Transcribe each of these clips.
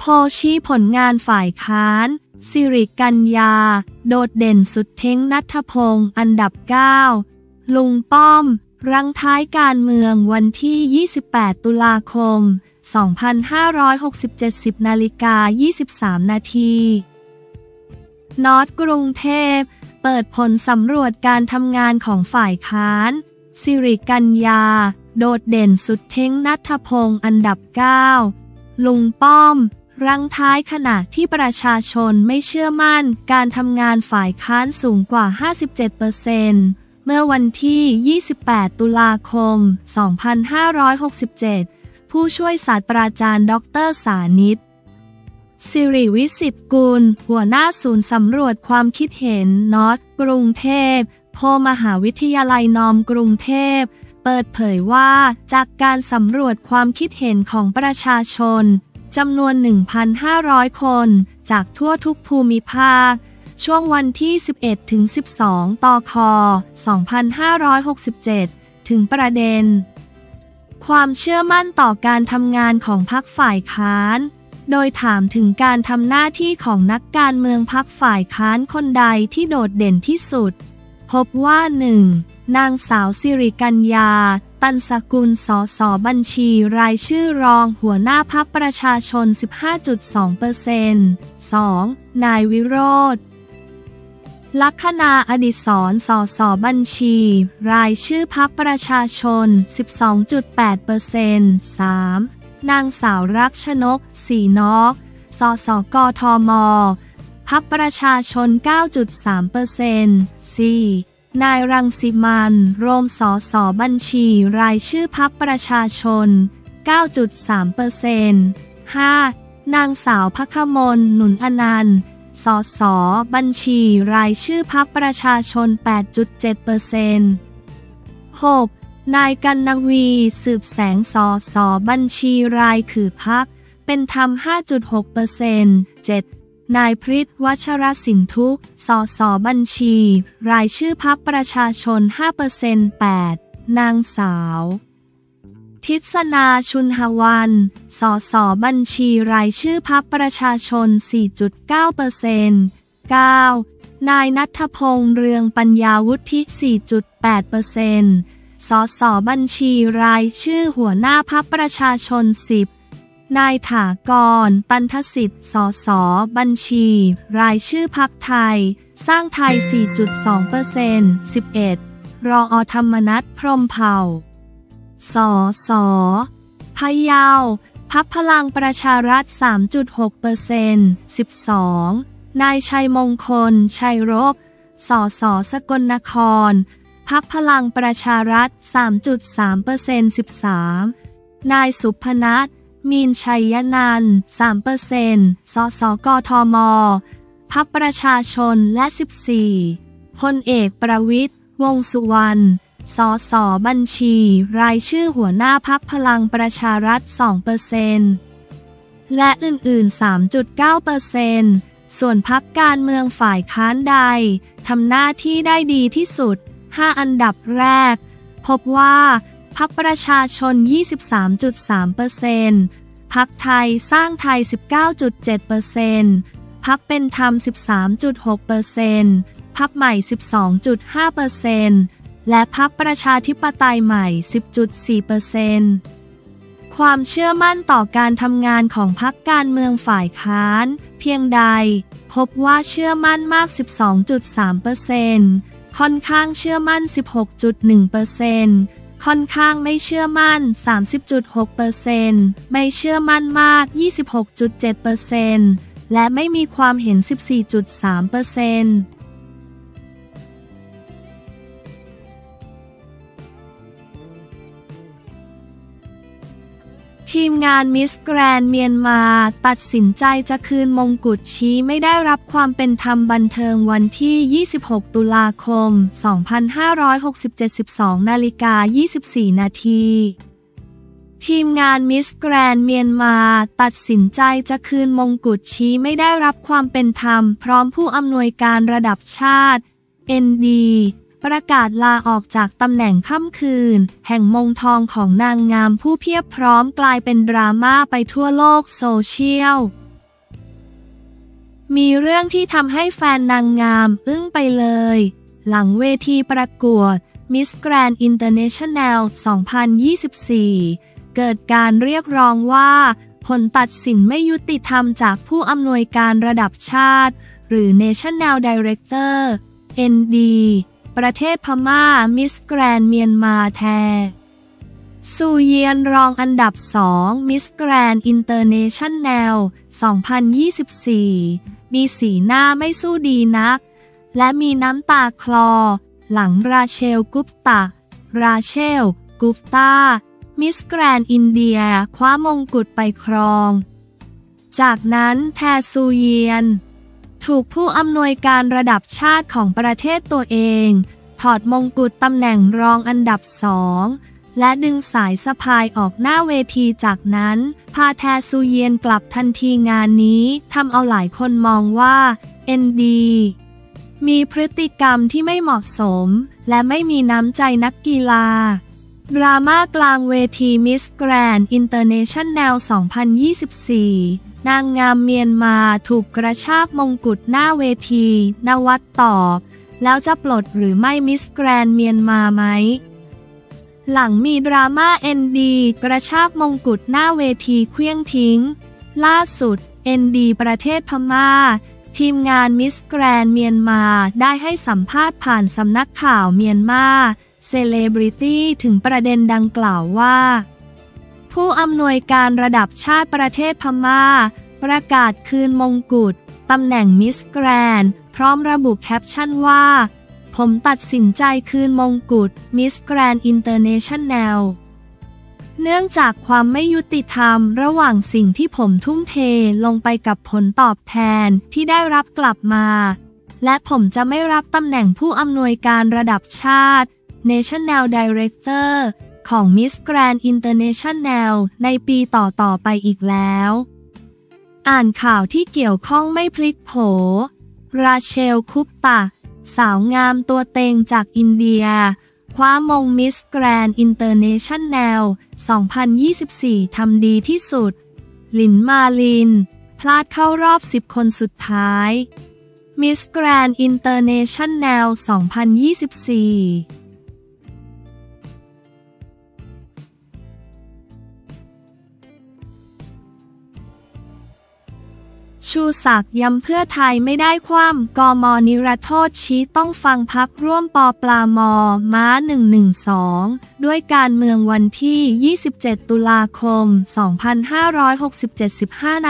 ชี้ผลงานฝ่ายค้านสิริกัญญาโดดเด่นสุดเท้งณัฐพงศ์อันดับ 9 ลุงป้อมรั้งท้ายการเมืองวันที่ 28 ตุลาคม 2567 10:23 นาทีนอตกรุงเทพเปิดผลสำรวจการทำงานของฝ่ายค้านสิริกัญญาโดดเด่นสุดเท้งณัฐพงศ์อันดับ 9 ลุงป้อมรั้งท้ายขณะที่ประชาชนไม่เชื่อมั่นการทำงานฝ่ายค้านสูงกว่า 57%เมื่อวันที่ 28 ตุลาคม 2567 ผู้ช่วยศาสตราจารย์ดร.สานิต สิริวิสิทธิ์กุลหัวหน้าศูนย์สำรวจความคิดเห็นนอตกรุงเทพโพมหาวิทยาลัยนอมกรุงเทพเปิดเผยว่าจากการสำรวจความคิดเห็นของประชาชนจำนวน 1,500 คนจากทั่วทุกภูมิภาคช่วงวันที่ 11-12 ตค. 2567 ถึงประเด็นความเชื่อมั่นต่อการทำงานของพรรคฝ่ายค้านโดยถามถึงการทำหน้าที่ของนักการเมืองพรรคฝ่ายค้านคนใดที่โดดเด่นที่สุดพบว่า 1. นางสาวสิริกัญญาตันสกุลสสบัญชีรายชื่อรองหัวหน้าพรรคประชาชน 15.2% 2. นายวิโรจน์ลัคนาอดิศรสสบัญชีรายชื่อพรรคประชาชน 12.8% 3. นางสาวรักชนกศรีนอกสสกทมพรรคประชาชน 9.3% 4. นายรังสิมันต์โรมสสบัญชีรายชื่อพรรคประชาชน 9.3% 5. นางสาวภัคมลหนุนอนันต์สสบัญชีรายชื่อพรรคประชาชน 8.7% 6. นายกนวีสืบแสงสสบัญชีรายคือพรรคเป็นธรรม 5.6% 7. นายพฤทธิ์วัชรสินธุสสบัญชีรายชื่อพรรคประชาชน 5% 8. นางสาวทิศนาชุนหวันสสบัญชีรายชื่อพรรคประชาชน 4.9% 9. นายณัฐพงษ์เรืองปัญญาวุฒิ 4.8% สสบัญชีรายชื่อหัวหน้าพรรคประชาชน 10. นายถากรปันทสิทธิ์สสบัญชีรายชื่อพรรคไทยสร้างไทย 4.2% 11. รอ.ธรรมนัส พรหมเผ่าสสพะเยาพรรคพลังประชารัฐ 3.6% 12. นายชัยมงคลชัยรบสสสกลนครพรรคพลังประชารัฐ 3.3% 13. นายสุพนัสมีนชัยนันท์ 3% สสกทมพรรคประชาชนและ 14. พลเอกประวิตรวงษ์สุวรรณสสบัญชีรายชื่อหัวหน้าพรรคพลังประชารัฐ 2% และอื่นๆ 3.9% ส่วนพรรคการเมืองฝ่ายค้านใดทำหน้าที่ได้ดีที่สุด5อันดับแรกพบว่าพรรคประชาชน 23.3% พรรคไทยสร้างไทย 19.7% พรรคเป็นธรรม 13.6% พรรคใหม่ 12.5%และพรรคประชาธิปไตยใหม่ 10.4% ความเชื่อมั่นต่อการทำงานของพรรคการเมืองฝ่ายค้านเพียงใดพบว่าเชื่อมั่นมาก 12.3%ค่อนข้างเชื่อมั่น 16.1%ค่อนข้างไม่เชื่อมั่น 30.6% ไม่เชื่อมั่นมาก 26.7% และไม่มีความเห็น 14.3%ทีมงานมิสแกรนด์เมียนมาตัดสินใจจะคืนมงกุฎชี้ไม่ได้รับความเป็นธรรมบันเทิงวันที่ 26 ตุลาคม 2567 12:24 นาทีทีมงานมิสแกรนด์เมียนมาตัดสินใจจะคืนมงกุฎชี้ไม่ได้รับความเป็นธรรมพร้อมผู้อำนวยการระดับชาติ NDประกาศลาออกจากตำแหน่งค่ำคืนแห่งมงทองของนางงามผู้เพียบพร้อมกลายเป็นดราม่าไปทั่วโลกโซเชียลมีเรื่องที่ทำให้แฟนนางงามอึ้งไปเลยหลังเวทีประกวด Miss Grand International 2024 เกิดการเรียกร้องว่าผลตัดสินไม่ยุติธรรมจากผู้อำนวยการระดับชาติหรือ National Director ND ประเทศพม่า Miss Grand เมียนมาแทซูเยียนรองอันดับ2 Miss Grand International 2024 มีสีหน้าไม่สู้ดีนักและมีน้ำตาคลอหลังราเชล กุปตา มิสแกรนด์อินเดียคว้ามงกุฎไปครอง จากนั้นแทซูเยียนถูกผู้อำนวยการระดับชาติของประเทศตัวเองถอดมงกุฎตำแหน่งรองอันดับ2และดึงสายสะพายออกหน้าเวทีจากนั้นพาแทซูเยียนกลับทันทีงานนี้ทำเอาหลายคนมองว่า ND มีพฤติกรรมที่ไม่เหมาะสมและไม่มีน้ำใจนักกีฬาดราม่ากลางเวที Miss Grand International 2024 นางงามเมียนมาถูกกระชากมงกุฎหน้าเวทีนวัดตอบแล้วจะปลดหรือไม่ Miss Grand เมียนมาไหมหลังมีดราม่า ND กระชากมงกุฎหน้าเวทีเคลี้ยงทิ้งล่าสุด ND ประเทศพม่าทีมงาน Miss Grand เมียนมาได้ให้สัมภาษณ์ผ่านสำนักข่าวเมียนมาเซเลบริตี้ถึงประเด็นดังกล่าวว่าผู้อำนวยการระดับชาติประเทศพม่าประกาศคืนมงกุฎตำแหน่ง Miss Grand พร้อมระบุแคปชั่นว่าผมตัดสินใจคืนมงกุฎ Miss Grand International เนื่องจากความไม่ยุติธรรมระหว่างสิ่งที่ผมทุ่มเทลงไปกับผลตอบแทนที่ได้รับกลับมาและผมจะไม่รับตำแหน่งผู้อำนวยการระดับชาติ National Director ของ Miss Grand International ในปีต่อไปอีกแล้วอ่านข่าวที่เกี่ยวข้องไม่พลิกโผราเชล คุปตาสาวงามตัวเต็งจากอินเดียคว้ามง Miss Grand International 2024 ทำดีที่สุดหลินมาลินพลาดเข้ารอบ10 คนสุดท้าย Miss Grand International 2024ชูศักดิ์ย้ำเพื่อไทยไม่ได้คว่ำกม.นิรโทษชี้ต้องฟังพรรคร่วมปปลม.ม้า112ด้วยการเมืองวันที่27 ตุลาคม 2567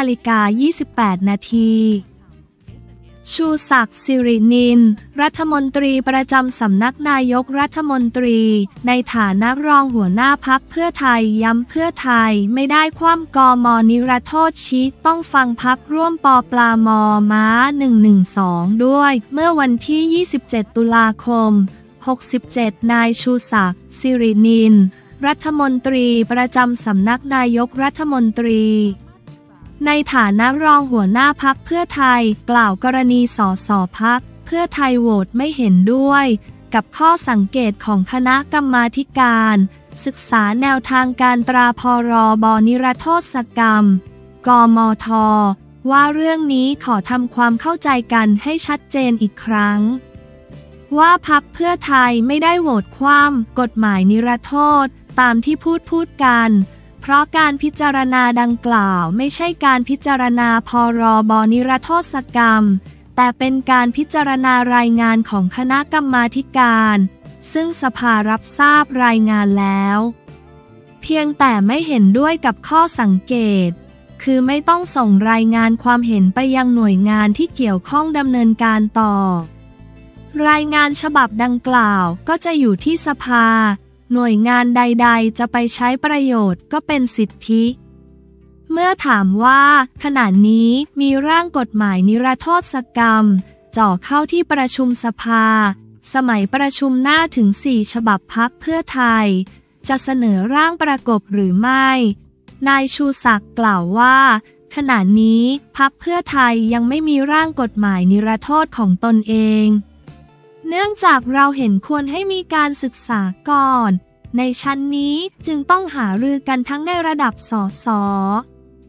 15:28 นาทีชูศักดิ์ สิรินินรัฐมนตรีประจำสำนักนายกรัฐมนตรีในฐานะรองหัวหน้าพรรคเพื่อไทยย้ำเพื่อไทยไม่ได้คว่ำกม.นิรโทษชี้ต้องฟังพรรคร่วมปปลม.ม้า112ด้วยเมื่อวันที่27 ตุลาคม 67นายชูศักดิ์ สิรินินรัฐมนตรีประจำสำนักนายกรัฐมนตรีในฐานะรองหัวหน้าพรรคเพื่อไทยกล่าวกรณีสสพรรคเพื่อไทยโหวตไม่เห็นด้วยกับข้อสังเกตของคณะกรรมาธิการศึกษาแนวทางการตราพรบ.นิรโทษกรรมกมท.ว่าเรื่องนี้ขอทำความเข้าใจกันให้ชัดเจนอีกครั้งว่าพรรคเพื่อไทยไม่ได้โหวตคว่ำกฎหมายนิรโทษตามที่พูดกันเพราะการพิจารณาดังกล่าวไม่ใช่การพิจารณาพรบ.นิรโทษกรรมแต่เป็นการพิจารณารายงานของคณะกรรมาธิการซึ่งสภารับทราบรายงานแล้วเพียงแต่ไม่เห็นด้วยกับข้อสังเกตคือไม่ต้องส่งรายงานความเห็นไปยังหน่วยงานที่เกี่ยวข้องดำเนินการต่อรายงานฉบับดังกล่าวก็จะอยู่ที่สภาหน่วยงานใดๆจะไปใช้ประโยชน์ก็เป็นสิทธิเมื่อถามว่าขณะนี้มีร่างกฎหมายนิรโทษกรรมจ่อเข้าที่ประชุมสภาสมัยประชุมหน้าถึง4ฉบับพรรคเพื่อไทยจะเสนอร่างประกบหรือไม่นายชูศักดิ์กล่าวว่าขณะนี้พรรคเพื่อไทยยังไม่มีร่างกฎหมายนิรโทษของตนเองเนื่องจากเราเห็นควรให้มีการศึกษาก่อนในชั้นนี้จึงต้องหารือกันทั้งในระดับสสข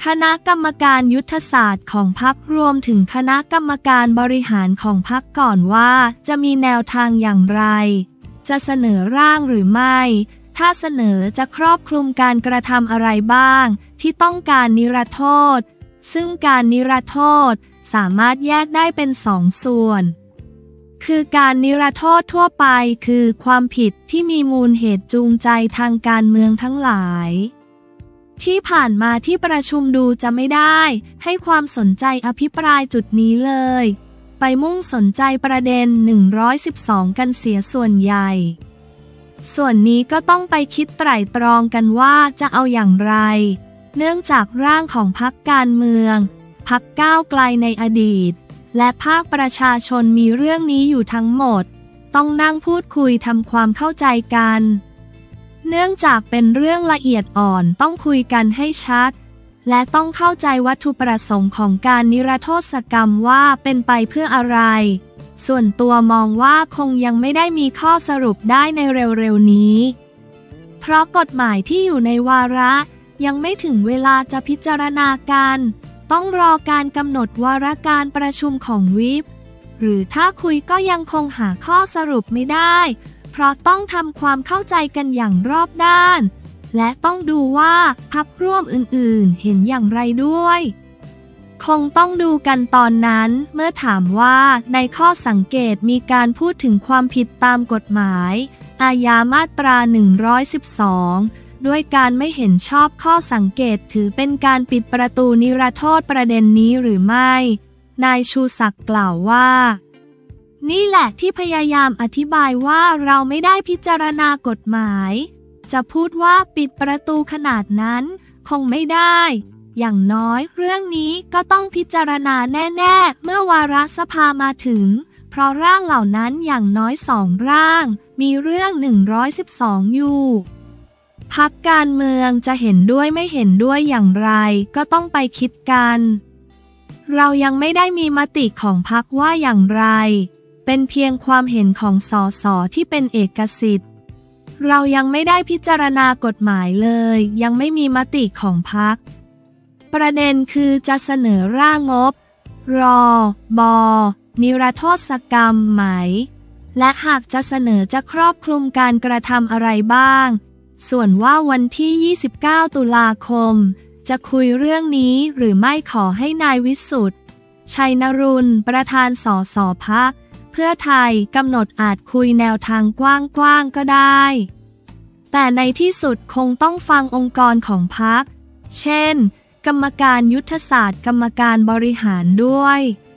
คณะกรรมการยุทธศาสตร์ของพรรครวมถึงคณะกรรมการบริหารของพรรคก่อนว่าจะมีแนวทางอย่างไรจะเสนอร่างหรือไม่ถ้าเสนอจะครอบคลุมการกระทำอะไรบ้างที่ต้องการนิรโทษซึ่งการนิรโทษสามารถแยกได้เป็นสองส่วนคือการนิรโทษทั่วไปคือความผิดที่มีมูลเหตุจูงใจทางการเมืองทั้งหลายที่ผ่านมาที่ประชุมดูจะไม่ได้ให้ความสนใจอภิปรายจุดนี้เลยไปมุ่งสนใจประเด็น112กันเสียส่วนใหญ่ส่วนนี้ก็ต้องไปคิดไตร่ตรองกันว่าจะเอาอย่างไรเนื่องจากร่างของพรรคการเมืองพรรคก้าวไกลในอดีตและภาคประชาชนมีเรื่องนี้อยู่ทั้งหมดต้องนั่งพูดคุยทำความเข้าใจกันเนื่องจากเป็นเรื่องละเอียดอ่อนต้องคุยกันให้ชัดและต้องเข้าใจวัตถุประสงค์ของการนิรโทษกรรมว่าเป็นไปเพื่ออะไรส่วนตัวมองว่าคงยังไม่ได้มีข้อสรุปได้ในเร็วๆนี้เพราะกฎหมายที่อยู่ในวาระยังไม่ถึงเวลาจะพิจารณากันต้องรอการกำหนดวาระการประชุมของวิปหรือถ้าคุยก็ยังคงหาข้อสรุปไม่ได้เพราะต้องทำความเข้าใจกันอย่างรอบด้านและต้องดูว่าพรรคร่วมอื่นๆเห็นอย่างไรด้วยคงต้องดูกันตอนนั้นเมื่อถามว่าในข้อสังเกตมีการพูดถึงความผิดตามกฎหมายอาญามาตรา112ด้วยการไม่เห็นชอบข้อสังเกตถือเป็นการปิดประตูนิรโทษประเด็นนี้หรือไม่นายชูศักดิ์กล่าวว่านี่แหละที่พยายามอธิบายว่าเราไม่ได้พิจารณากฎหมายจะพูดว่าปิดประตูขนาดนั้นคงไม่ได้อย่างน้อยเรื่องนี้ก็ต้องพิจารณาแน่ๆเมื่อวาระสภามาถึงเพราะร่างเหล่านั้นอย่างน้อย2ร่างมีเรื่อง112อยู่พรรคการเมืองจะเห็นด้วยไม่เห็นด้วยอย่างไรก็ต้องไปคิดกันเรายังไม่ได้มีมติของพรรคว่าอย่างไรเป็นเพียงความเห็นของส.ส.ที่เป็นเอกสิทธิ์เรายังไม่ได้พิจารณากฎหมายเลยยังไม่มีมติของพรรคประเด็นคือจะเสนอร่างงบรบนิรโทษกรรมไหมและหากจะเสนอจะครอบคลุมการกระทำอะไรบ้างส่วนว่าวันที่29ตุลาคมจะคุยเรื่องนี้หรือไม่ขอให้นายวิสุทธิ์ชัยนรุณประธานส.ส.พรรคเพื่อไทยกำหนดอาจคุยแนวทางกว้างๆก็ได้แต่ในที่สุดคงต้องฟังองค์กรของพรรคเช่นกรรมการยุทธศาสตร์กรรมการบริหารด้วย